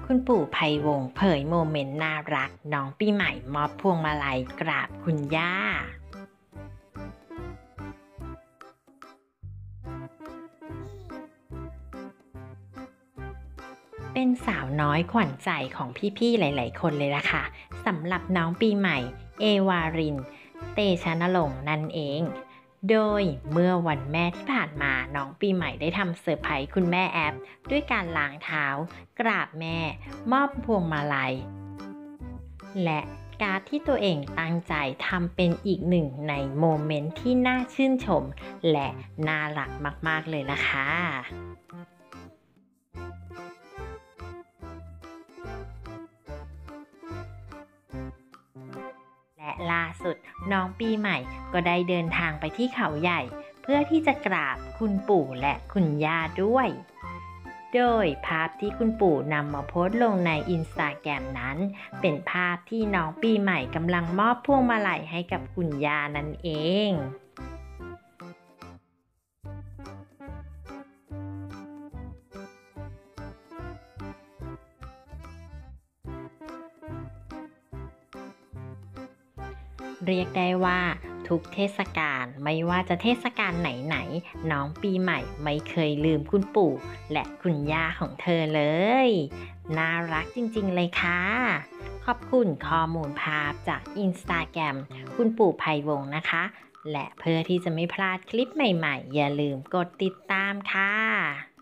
คุณปู่ไพวงศ์เผยโมเมนต์น่ารักน้องปีใหม่มอบพวงมาลัยกราบคุณย่าเป็นสาวน้อยขวัญใจของพี่ๆหลายๆคนเลยล่ะค่ะสำหรับน้องปีใหม่เอวารินเตชะนรงค์นั่นเองโดยเมื่อวันแม่ที่ผ่านมาน้องปีใหม่ได้ทำเซอร์ไพรส์คุณแม่แอปด้วยการล้างเท้ากราบแม่มอบพวงมาลัย และการ์ดที่ตัวเองตั้งใจทำเป็นอีกหนึ่งในโมเมนต์ที่น่าชื่นชมและน่ารักมากๆเลยล่ะค่ะและล่าสุดน้องปีใหม่ก็ได้เดินทางไปที่เขาใหญ่เพื่อที่จะกราบคุณปู่และคุณย่าด้วย โดยภาพที่คุณปู่นำมาโพสต์ลงในอินสตาแกรมนั้นเป็นภาพที่น้องปีใหม่กำลังมอบพวงมาลัยให้กับคุณย่านั่นเอง เรียกได้ว่าทุกเทศกาลไม่ว่าจะเทศกาลไหนๆน้องปีใหม่ไม่เคยลืมคุณปู่และคุณย่าของเธอเลยน่ารักจริงๆเลยค่ะขอบคุณข้อมูลภาพจากอินสตาแกรมคุณปู่ไพวงศ์นะคะและเพื่อที่จะไม่พลาดคลิปใหม่ๆอย่าลืมกดติดตามค่ะ